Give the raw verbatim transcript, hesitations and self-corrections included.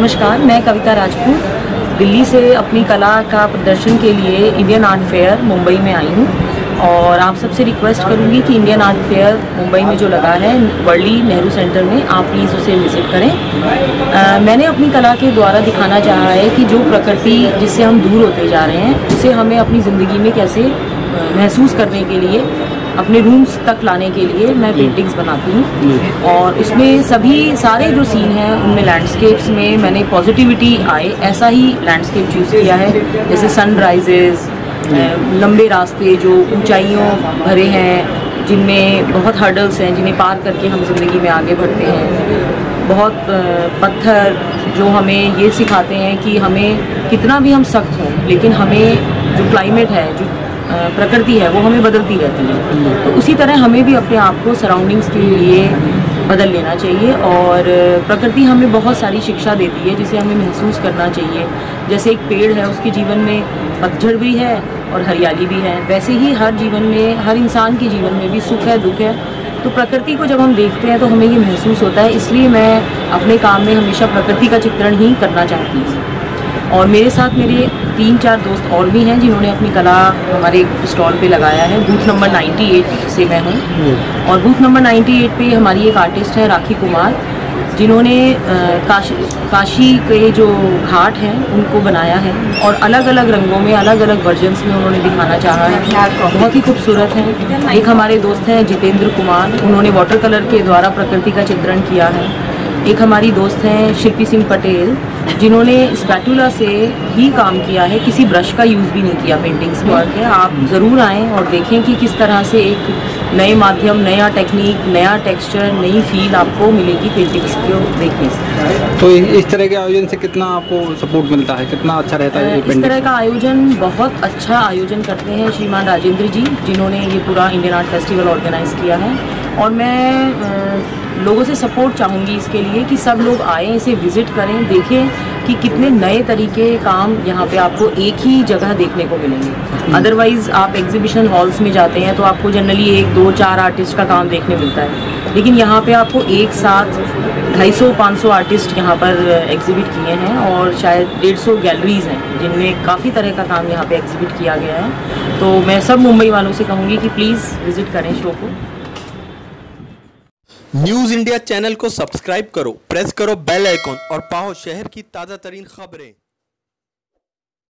नमस्कार, मैं कविता राजपूत दिल्ली से अपनी कला का प्रदर्शन के लिए इंडियन आर्ट फेयर मुंबई में आई हूँ और आप सबसे रिक्वेस्ट करूँगी कि इंडियन आर्ट फेयर मुंबई में जो लगा है वर्ली नेहरू सेंटर में, आप प्लीज़ उसे विज़िट करें। आ, मैंने अपनी कला के द्वारा दिखाना चाहा है कि जो प्रकृति जिससे हम दूर होते जा रहे हैं उसे हमें अपनी ज़िंदगी में कैसे महसूस करने के लिए, अपने रूम्स तक लाने के लिए मैं पेंटिंग्स बनाती हूँ। और इसमें सभी सारे जो सीन हैं उनमें लैंडस्केप्स में मैंने पॉजिटिविटी आए ऐसा ही लैंडस्केप चूज़ किया है, जैसे सनराइजेज़, लंबे रास्ते जो ऊंचाइयों भरे हैं, जिनमें बहुत हर्डल्स हैं जिन्हें पार करके हम ज़िंदगी में आगे बढ़ते हैं, बहुत पत्थर जो हमें ये सिखाते हैं कि हमें कितना भी हम सख्त हों लेकिन हमें जो क्लाइमेट है, जो प्रकृति है वो हमें बदलती रहती है। तो उसी तरह हमें भी अपने आप को सराउंडिंग्स के लिए बदल लेना चाहिए और प्रकृति हमें बहुत सारी शिक्षा देती है जिसे हमें महसूस करना चाहिए। जैसे एक पेड़ है, उसके जीवन में पतझड़ भी है और हरियाली भी है, वैसे ही हर जीवन में, हर इंसान के जीवन में भी सुख है, दुख है। तो प्रकृति को जब हम देखते हैं तो हमें ये महसूस होता है, इसलिए मैं अपने काम में हमेशा प्रकृति का चित्रण ही करना चाहती हूँ। और मेरे साथ मेरे तीन चार दोस्त और भी हैं जिन्होंने अपनी कला हमारे स्टॉल पे लगाया है। बूथ नंबर अट्ठानवे से मैं हूँ और बूथ नंबर अट्ठानवे पे हमारी एक आर्टिस्ट है राखी कुमार, जिन्होंने काशी काशी के जो घाट हैं उनको बनाया है और अलग अलग रंगों में, अलग अलग वर्जन्स में उन्होंने दिखाना चाहा है। बहुत ही खूबसूरत है। एक हमारे दोस्त हैं जितेंद्र कुमार, उन्होंने वाटर कलर के द्वारा प्रकृति का चित्रण किया है। एक हमारी दोस्त हैं शिल्पी सिंह पटेल, जिन्होंने स्पैटुला से ही काम किया है, किसी ब्रश का यूज़ भी नहीं किया पेंटिंग्स वर्क है। आप ज़रूर आएँ और देखें कि किस तरह से एक नए माध्यम, नया टेक्निक, नया टेक्सचर, नई फील आपको मिलेगी पेंटिंग्स को देखने से। तो इस तरह के आयोजन से कितना आपको सपोर्ट मिलता है, कितना अच्छा रहता है? इस तरह का आयोजन बहुत अच्छा आयोजन करते हैं श्रीमान राजेंद्र जी, जिन्होंने ये पूरा इंडियन आर्ट फेस्टिवल ऑर्गेनाइज़ किया है। और मैं लोगों से सपोर्ट चाहूँगी इसके लिए कि सब लोग आएँ, इसे विज़िट करें, देखें कि कितने नए तरीके काम यहाँ पे आपको एक ही जगह देखने को मिलेंगे। अदरवाइज़ आप एग्जीबिशन हॉल्स में जाते हैं तो आपको जनरली एक दो चार आर्टिस्ट का काम देखने मिलता है, लेकिन यहाँ पे आपको एक साथ ढाई सौ पाँच सौ आर्टिस्ट यहाँ पर एग्जिबिट किए हैं और शायद डेढ़ सौ गैलरीज़ हैं जिनमें काफ़ी तरह का काम यहाँ पे एग्जिबिट किया गया है। तो मैं सब मुंबई वालों से कहूँगी कि प्लीज़ विज़िट करें शो को। न्यूज़ इंडिया चैनल को सब्सक्राइब करो, प्रेस करो बेल आइकॉन और पाओ शहर की ताज़ा तरीन खबरें।